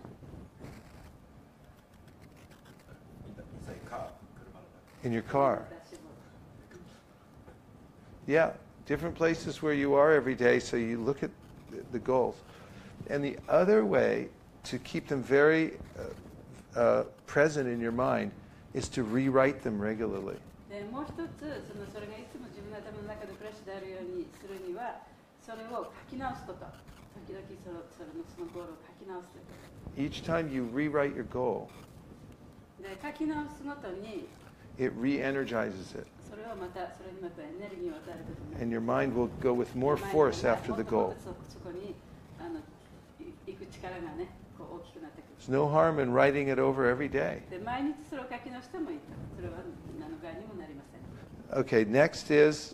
inside car 車の中 In your 車の car. ダッシュボード Yeah, different places where you are every day, so you look at the- the goals. And the other way to keep them very uh, uh, present in your mind is to rewrite them regularly. でもう一つそのそれがいつも自分の頭の中でフレッシュであるようにするにはそれを書き直すこと時々そのそれのそのゴールを書き直すというこ Each time you rewrite your goal, とで書き直すごとに it it re-energizes it. それをまたそれにまたエネルギーを与えることになる。 And your mind will go with more force after the goal. そそこにあのい行く力がね、こう大きくなってくる。 There's no harm in writing it over every day. で毎日それを書き直してもいいと。それは何の害にもなりません。 Okay, next is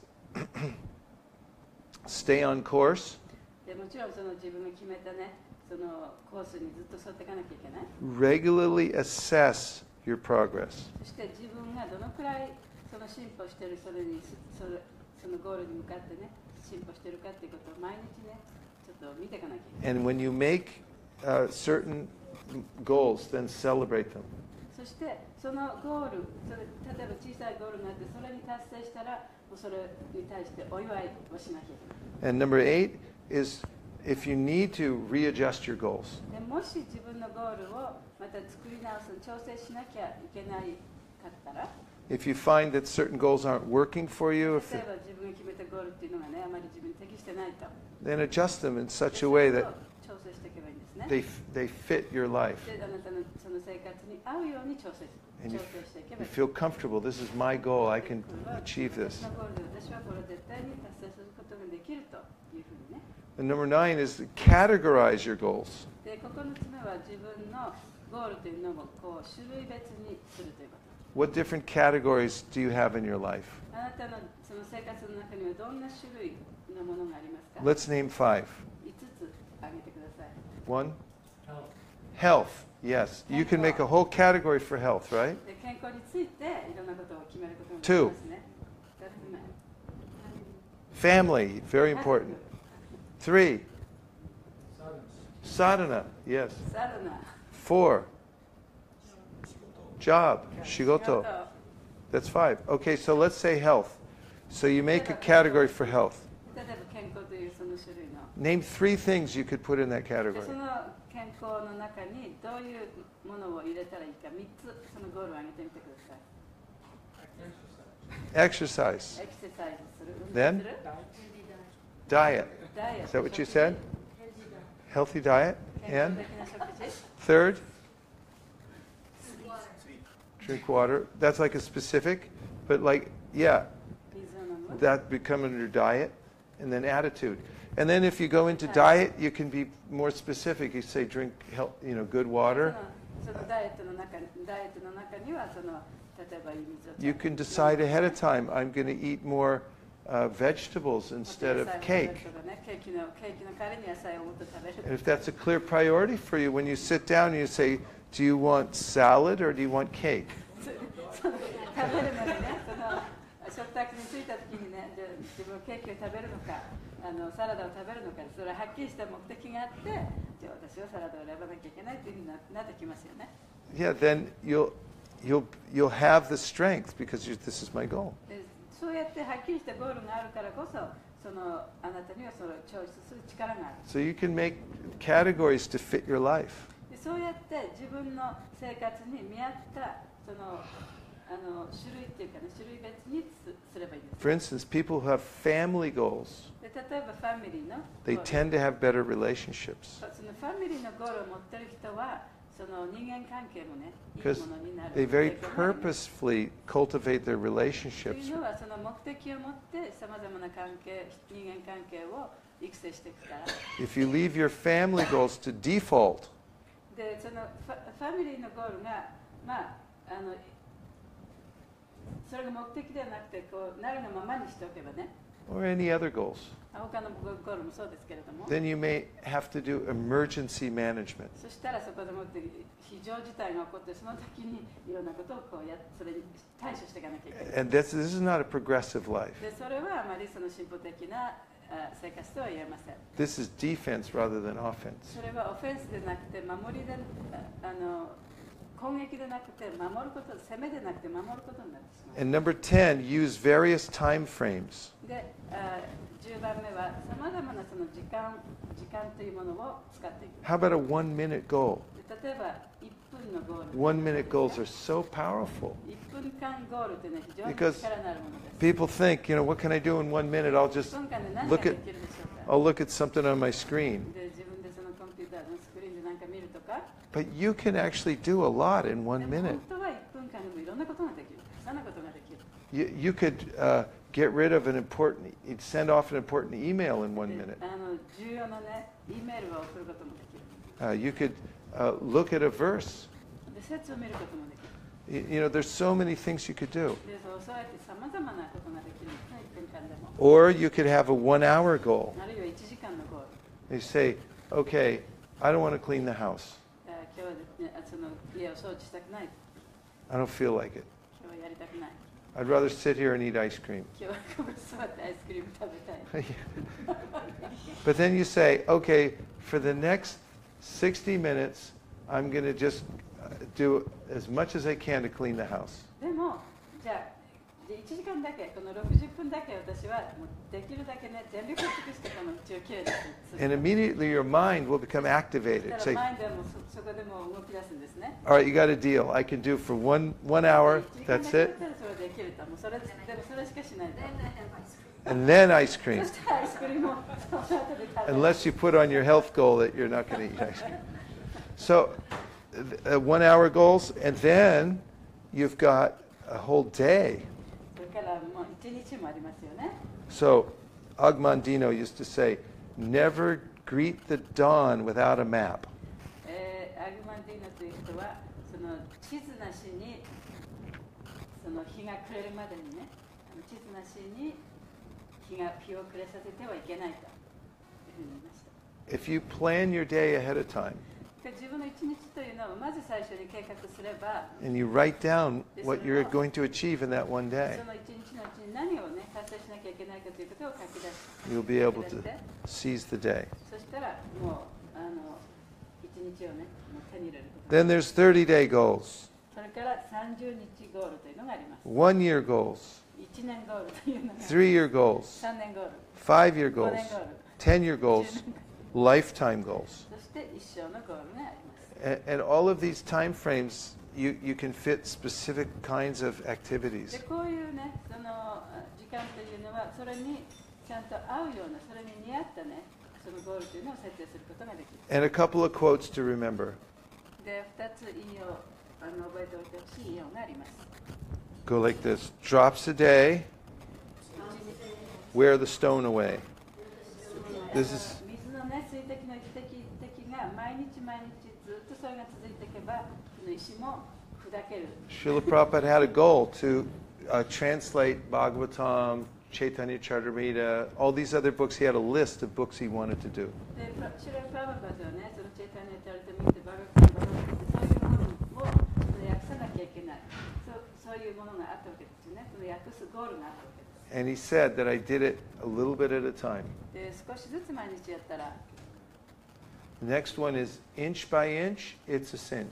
stay on course. でもちろんその自分が決めたね、そのコースにずっと沿っていかなきゃいけない。 Regularly assess your progress. そして自分がどのくらいその進歩している、それにそれそのゴールに向かってね、進歩しているかということを毎日ね、ちょっと見ていかなきゃいけない。 And when you make uh, certain goals, then celebrate them. そしてそのゴール、それ例えば小さいゴールがあって、それに達成したら、もうそれに対してお祝いをしなきゃいけない。 And number eight is if you need to readjust your goals. でもし自分のゴールをまた作り直す、調整しなきゃいけないかったら、 If you find that certain goals aren't working for you, if 例え it, ば自分が決めたゴールっていうのがね、あまり自分に適してないと。 then adjust them in such a way それ that を調整していけばいいんですね。 they, f- they fit your life. で、あなたのその生活に合うように調整 And 調 you, 整していけば you いい。 feel comfortable. This is my goal. I can これは achieve 私 this. のゴールで私はこれを絶対に達成することができるというふうにね。 And number nine is to categorize your goals. で、ここのつ目は自分のゴールというのをこう種類別にするということ。 What different categories do you have in your life? あなたのその生活の中にはどんな種類のものがありますか？ Let's name five. いつつ挙げてください。 One, Health. health. Yes, you can make a whole category for health, right? で、健康についていろんなことを決めることができますね。ふたつめ。 Family, very important. Three, Sadness. sadhana. Yes. サウナ。 Four, 仕事 job, shigoto. That's five. Okay, so let's say health. So you make a category for health. 例えば健康というその種類の。 Name three things you could put in that で、 category. その健康の中にどういうものを入れたらいいかみっつそのゴールを挙げてみてください。 Exercise. Exercise. エクササイズする。運動 Then? する。 Diet. ダイエット。 Is that what you said? Healthy diet. 健康 And 的な食事。 third, スリー drink water. That's like a specific, but like, yeah, 水を飲む。 that become under diet. And then attitude. And then if you go into diet, you can be more specific. You say drink, health, you know, good そ water. のそのダイエットの中にダイエットの中にはその例えばいい水を You can decide ahead of time, I'm going to eat more uh, vegetables instead of cake. ケーキのケーキの代わりに野菜をもっと食べる。 And if that's a clear priority for you, when you sit down and you say, do you want salad or do you want cake? その食べるのにね、その食卓に着いた時にね、じゃあ自分はケーキを食べるのか、あのサラダを食べるのか、それははっきりした目的があって、じゃあ私はサラダを選ばなきゃいけないというふうにななってきますよね。 Yeah, then you'll, you'll, you'll have the strength because you, this is my goal. でそうやってはっきりしたゴールがあるからこそ、そのあなたにはそれをチョイスする力がある。 So you can make categories to fit your life. でそうやって自分の生活に見合ったそのあの種類っていうかね、種類別にすすればいいんです。 For instance, people who have family goals, で例えばファミリーの they ゴール tend to have better relationships そのファミリーのゴールを持ってる人はその人間関係もね、いい because ものになる。 they very 傾向があります purposefully cultivate their とい relationships. うのはその目的を持ってさまざまな関係、人間関係を育成していくから。 If you leave your family goals to default, でそのファファミリーのゴールがまああのそれが目的ではなくてこうなるのままにしておけばね、 or any other goals, 他のゴールもそうですけれども、 then you may have to do emergency management. そしたらそこでもって非常事態が起こってその時にいろんなことをこうやそれに対処していかなきゃいけない。 And this, this is not a progressive life. でそれはあまりその進歩的なあ生活とは言えません。 This is defense rather than offense. それはオフェンスでなくて守りでああの攻撃でなくて守ること、攻めでなくて守ることになってしまう。 And number ten, use various time frames. で、あじゅうばんめはさまざまなその時間時間というものを使っていく。 How about a one minute goal? で例えばいっぷんのゴール。 One minute goals are so powerful. いっぷんかんゴールってね、非常に Because 力のあるものです。 People think, you know, what can I do in one minute? I'll いっ just ぷんかんで何 look がで at きるでしょうか。 I'll look at something on my screen. で自分でそのコンピューターのスクリーンで何か見るとか。 But you can actually do a lot in one でも minute. 本当はいっぷんかんでもいろんなことができる。たくさんのことが You, you could uh, get rid of an important, you'd send off an important email in one で minute. あの重要なね、E メールを送ることもできる。 Uh, you could uh, look at a verse. で、説を見ることもできる。 You, you know, there's so many things you could do. で、そうそうやってさまざまなことができるんですね、いっぷんかんでも。 Or you could have a one-hour goal. あるいはいちじかんのゴール。 You say, okay, I don't want to clean the house. あ今日はですね、あその家を掃除したくない。 I don't feel like it. 今日はやりたくない。 I'd rather sit here and eat ice cream. 今日はここに座ってアイスクリーム食べたい。 But then you say, okay, for the next sixty minutes, I'm going to just uh, do as much as I can to clean the house. でも、じゃあ、でいちじかんだけ、このろくじゅっぷんだけ私はもうできるだけね、全力を尽くしてこの家をきれいにする。 And immediately your mind will become だ activated. から Say, 前でもそそこでも動き出すんですね。 all right, you got a deal. I can do for one, one hour. いちじかん That's だけだっ it. たらそれできると。もうそれでもそれしかしないと。 And then ice cream. そしてアイスクリームをその後で食べる。 Unless you put on your health goal that you're not going to eat ice cream. So, uh, one hour goals, and then you've got a whole day. それからもう一日もありますよね。 So, Agmandino used to say, never greet the dawn without a map. えーアグマンディーノという人はその地図なしにその日が暮れるまでにね、あの地図なしに日が日を暮れさせてはいけないというふうに言いました。 If you plan your day ahead of time で自分の一日というのをまず最初に計画すれば、 and you write down what you're going to achieve in that one day, その一日のうちに何をね達成しなきゃいけないかということを書き出し you'll be able 書き to 出して、 seize the day. そしたらもうあの一日をねもう手に入れること。 Then there's thirty day goals, それからさんじゅうにちゴールというのがあります。 one year goals, いちねんゴールというのが、 three year goals, さんねんゴール、 five year ご goals, ねんゴール、 ten year goals, じゅうねん lifetime goals. そして一生のゴールがあります。 And, and all of these time frames, you, you can fit specific kinds of で activities. こういうね、そのあ時間というのはそれにちゃんと合うような、それに似合ったね、そのゴールというのを設定することができる。 And a couple of quotes to remember. で、ふたつ引用、あの覚えておいてほしい引用があります。 Go like this. Drops a day, wear the stone away. This is 水のね、水滴の一滴一滴が毎日毎日ずっとそれが続いていけば、この石も砕ける。 Srila Prabhupada had a goal to uh, translate Bhagavatam, Chaitanya Charitamrita, all these other books. He had a list of books he wanted to do. で、プラシュラプラバパーはね、そのチェイタニアチャリティミってバガクタバガクタそういうものをその訳さなきゃいけない。そうそういうものがあったわけですよね。その訳すゴールがあったわけです。 And he said that I did it a little bit at a time. で、少しずつ毎日やったら、 The next one is inch by inch, it's a cinch.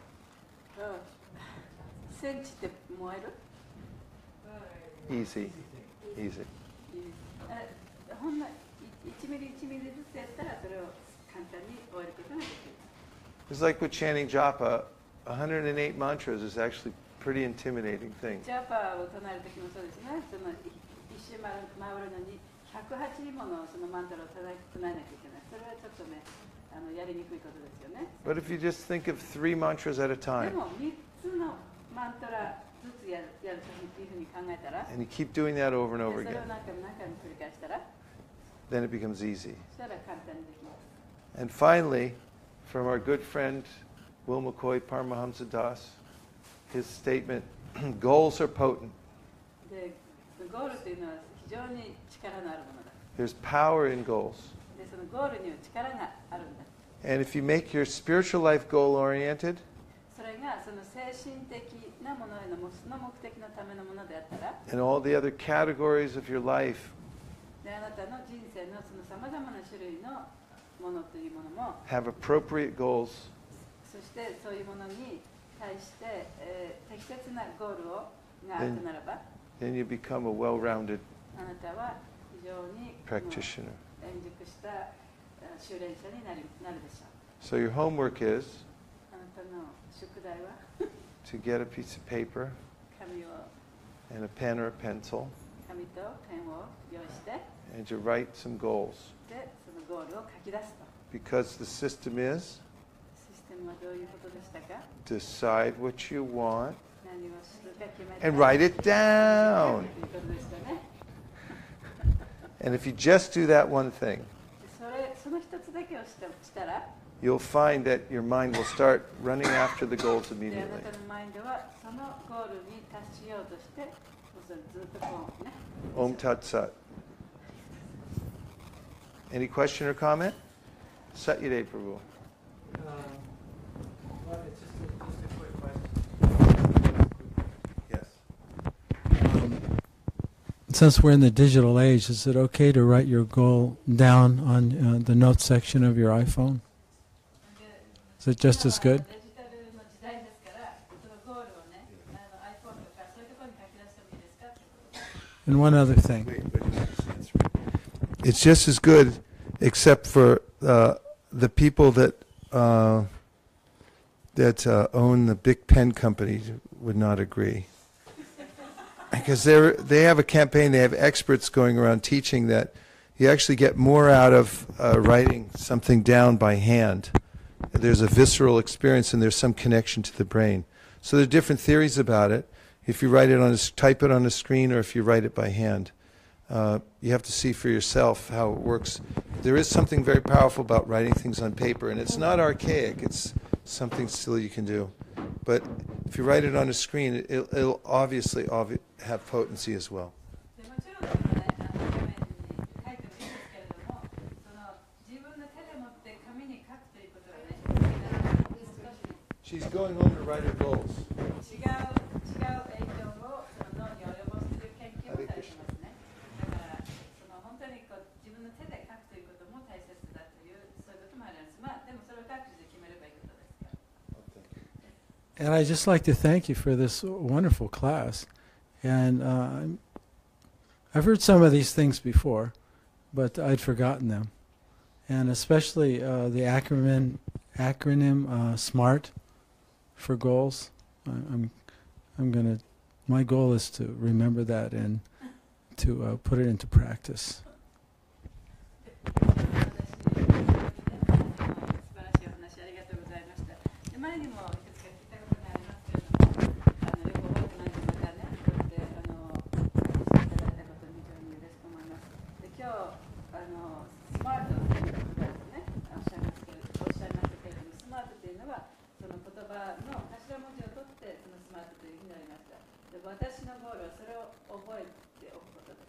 センチって燃える Easy, easy. あほんのいちミリいちミリずつやったらそれを簡単に終えることができる。 It's like with chanting japa, one hundred eight mantras is actually a pretty intimidating thing. ジャパーを唱えるときもそうですね。そのい一周回る回るのにひゃくはちものそのマントラを唱え唱えなきゃいけない。それはちょっとね、あのやりにくいことですよね。 But if you just think of three mantras at a で time もみっつのマントラずつやるやるというふうに考えたら、 and you keep doing that over and で over それを again, 何回も何回も繰り返したら、 then it becomes easy. そしたら簡単にできます。 And finally, from our good friend Will McCoy Paramahamsa Das, his statement, goals are potent. で、ゴールというのは非常に力のあるものだ。 There's power in goals. で、そのゴールには力があるんだ。 And if you make your spiritual life goal-oriented, それがその精神的なものへのその目的のためのものであったら、 and all the other categories of your life であなたの人生のそのさまざまな種類のものというものも、 have appropriate goals, そしてそういうものに対して、えー適切なゴールをがあるならば、 then you become a well-rounded あなたは非常に practitioner. 円熟したあ修練者になりなるでしょう。 So your homework is あなたの宿題は to get a piece of paper 紙を and a pen or a pencil 紙とペンを用意して、 and to write some goals. でそのゴールを書き出すと。 Because the system is システムはどういうことでしたか？ decide what you want, 何何をするか決めて and write it down. ということでしたね。 And if you just do that one thing, それその一つだけをしたしたら、 you'll find that your mind will start running after the goals であ immediately. なたのマインドはそのゴールに達しようとして、ずっとこうね。 Om Tat Sat. Any question or comment? Satyade Prabhu. Um, well, it's just a, just a quick question. Yes. Um, since we're in the digital age, is it okay to write your goal down on uh, the notes section of your iPhone? Is it just as good? デジタルの時代ですから、そのゴールをね、あの iPhone とかそういうところに書き出してもいいですかってことです。 And one other thing. Wait, but just answer it. It's just as good, except for uh, the people that uh, that uh, own the big pen company would not agree. Because they they have a campaign, they have experts going around teaching that you actually get more out of uh, writing something down by hand. There's a visceral experience and there's some connection to the brain. So there are different theories about it. If you write it on a, type it on a screen or if you write it by hand. Uh, you have to see for yourself how it works. There is something very powerful about writing things on paper, and it's not archaic. It's something still you can do. But if you write it on a screen, it, it'll, it'll obviously obvi- have potency as well. でもちろんですね、あの画面に書いてもいいんですけれども、その自分の手で持って紙に書くということはね、少し She's going home to write her goals. 違う違う影響をその脳に及ぼすという研究もされてますね。だからその本当にこう自分の手で書くということも大切だというそういうこともあります。まあでもそれを各自で決めればいいことですから。 And I'd just like to thank you for this wonderful class. And uh, I've heard some of these things before, but I'd forgotten them. And especially uh, the acronym, acronym uh, SMART for goals. I, I'm, I'm gonna. My goal is to remember that and to uh, put it into practice. 前にもいくつか聞いたことがありますけれども、あのよく覚えてないのでまたね、こうやってあのいただいたことに非常に嬉しく思います。で今日あのスマートという言葉ですね、おっしゃいますけれど、おっしゃいましたけれども、スマートというのはその言葉の頭文字を取ってそのスマートというふうになりました。で私のゴールはそれを覚えておくことです。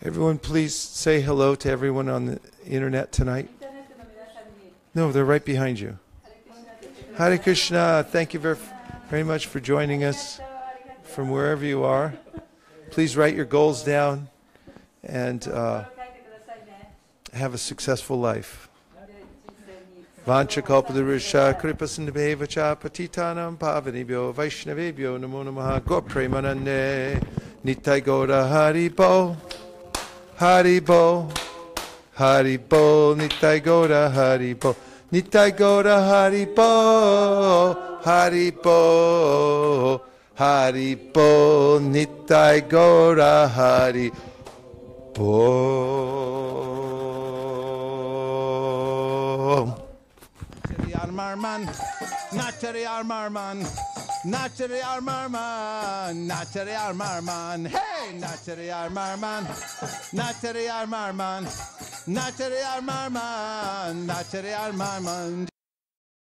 Everyone, please say hello to everyone on the internet tonight. インターネットの皆さんに No, they're right behind you. Hare Krishna, thank you very, very much for joining us from wherever you are. Please write your goals down and uh, have a successful life. Vancha kalpatarusha kripasindabheva cha patitanam pavanibhyo vaishnavebhyo namo namaha go premanande nitai goda haribo haribo haribo nitai goda haribo Nitai Gaura Haribo, Haribo, Haribo, Nitai Gaura Haribo. Natari Armarman, Natari Armarman, Natari Armarman, Natari Armarman, hey, Natari Armarman, Natari Armarman, Natari Armarman, Natari Armarman.